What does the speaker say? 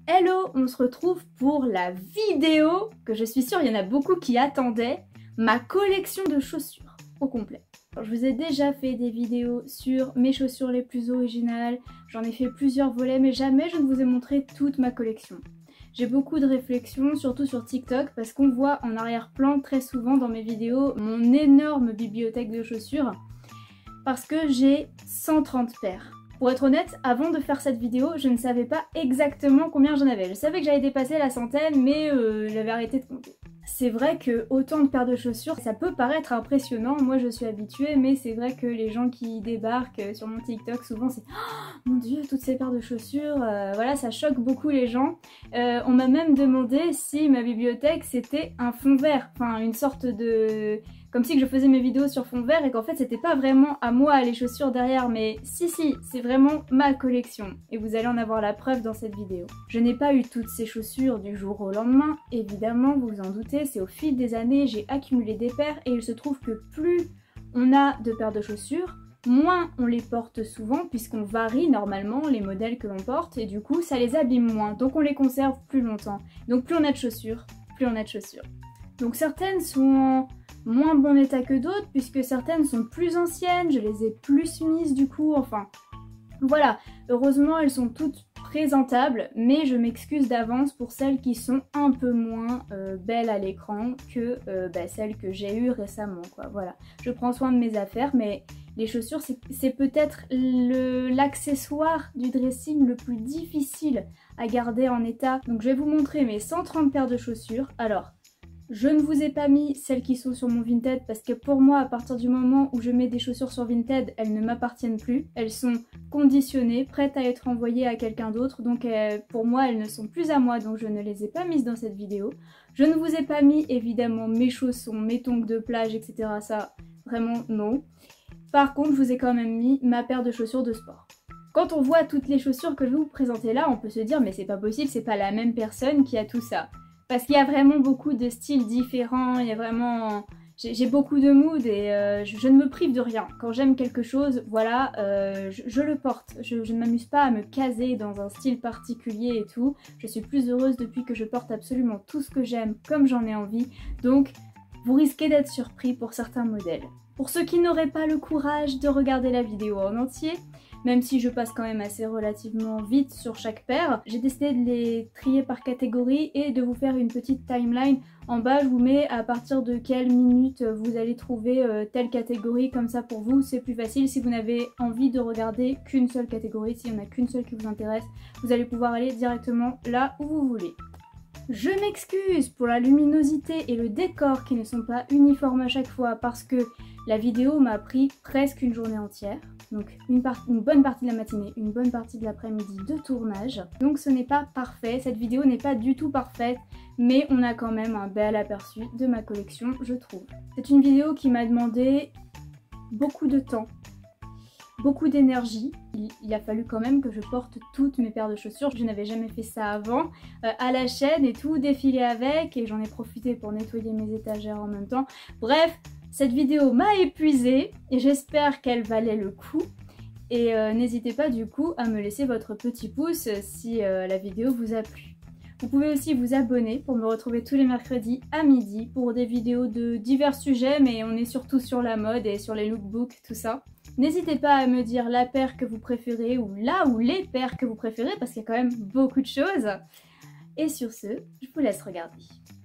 Hello, on se retrouve pour la vidéo que je suis sûre il y en a beaucoup qui attendaient, ma collection de chaussures au complet. Alors, je vous ai déjà fait des vidéos sur mes chaussures les plus originales, j'en ai fait plusieurs volets mais jamais je ne vous ai montré toute ma collection. J'ai beaucoup de réflexions, surtout sur TikTok, parce qu'on voit en arrière-plan très souvent dans mes vidéos mon énorme bibliothèque de chaussures, parce que j'ai 130 paires. Pour être honnête, avant de faire cette vidéo, je ne savais pas exactement combien j'en avais. Je savais que j'allais dépasser la centaine, mais j'avais arrêté de compter. C'est vrai que autant de paires de chaussures, ça peut paraître impressionnant, moi je suis habituée, mais c'est vrai que les gens qui débarquent sur mon TikTok, souvent c'est oh, mon dieu, toutes ces paires de chaussures, voilà, ça choque beaucoup les gens. On m'a même demandé si ma bibliothèque c'était un fond vert, enfin une sorte de... comme si que je faisais mes vidéos sur fond vert et qu'en fait c'était pas vraiment à moi les chaussures derrière, mais si, c'est vraiment ma collection et vous allez en avoir la preuve dans cette vidéo. Je n'ai pas eu toutes ces chaussures du jour au lendemain, évidemment, vous vous en doutez, c'est au fil des années, j'ai accumulé des paires et il se trouve que plus on a de paires de chaussures, moins on les porte souvent puisqu'on varie normalement les modèles que l'on porte et du coup ça les abîme moins, donc on les conserve plus longtemps. Donc plus on a de chaussures, plus on a de chaussures. Donc certaines sont en moins bon état que d'autres puisque certaines sont plus anciennes, je les ai plus mises du coup, enfin voilà, heureusement elles sont toutes présentables, mais je m'excuse d'avance pour celles qui sont un peu moins belles à l'écran que celles que j'ai eues récemment, quoi. Voilà, je prends soin de mes affaires, mais les chaussures c'est peut-être l'accessoire du dressing le plus difficile à garder en état. Donc je vais vous montrer mes 130 paires de chaussures. Alors, je ne vous ai pas mis celles qui sont sur mon Vinted parce que pour moi, à partir du moment où je mets des chaussures sur Vinted, elles ne m'appartiennent plus. Elles sont conditionnées, prêtes à être envoyées à quelqu'un d'autre. Donc pour moi, elles ne sont plus à moi, donc je ne les ai pas mises dans cette vidéo. Je ne vous ai pas mis évidemment mes chaussons, mes tongs de plage, etc. Ça, vraiment non. Par contre, je vous ai quand même mis ma paire de chaussures de sport. Quand on voit toutes les chaussures que je vais vous présenter là, on peut se dire mais c'est pas possible, c'est pas la même personne qui a tout ça. Parce qu'il y a vraiment beaucoup de styles différents, il y a vraiment... J'ai beaucoup de moods et je ne me prive de rien. Quand j'aime quelque chose, voilà, je le porte. Je ne m'amuse pas à me caser dans un style particulier et tout. Je suis plus heureuse depuis que je porte absolument tout ce que j'aime comme j'en ai envie. Donc, vous risquez d'être surpris pour certains modèles. Pour ceux qui n'auraient pas le courage de regarder la vidéo en entier, même si je passe quand même assez relativement vite sur chaque paire, j'ai décidé de les trier par catégorie et de vous faire une petite timeline. En bas, je vous mets à partir de quelle minute vous allez trouver telle catégorie, comme ça pour vous c'est plus facile. Si vous n'avez envie de regarder qu'une seule catégorie, s'il n'y en a qu'une seule qui vous intéresse, vous allez pouvoir aller directement là où vous voulez. Je m'excuse pour la luminosité et le décor qui ne sont pas uniformes à chaque fois parce que la vidéo m'a pris presque une journée entière. Donc une bonne partie de la matinée, une bonne partie de l'après-midi de tournage. Donc ce n'est pas parfait, cette vidéo n'est pas du tout parfaite, mais on a quand même un bel aperçu de ma collection, je trouve. C'est une vidéo qui m'a demandé beaucoup de temps, beaucoup d'énergie. Il a fallu quand même que je porte toutes mes paires de chaussures. Je n'avais jamais fait ça avant, à la chaîne et tout, défiler avec, et j'en ai profité pour nettoyer mes étagères en même temps. Bref, cette vidéo m'a épuisée et j'espère qu'elle valait le coup. Et n'hésitez pas du coup à me laisser votre petit pouce si la vidéo vous a plu. Vous pouvez aussi vous abonner pour me retrouver tous les mercredis à midi pour des vidéos de divers sujets, mais on est surtout sur la mode et sur les lookbooks, tout ça. N'hésitez pas à me dire la paire que vous préférez ou la ou les paires que vous préférez parce qu'il y a quand même beaucoup de choses. Et sur ce, je vous laisse regarder.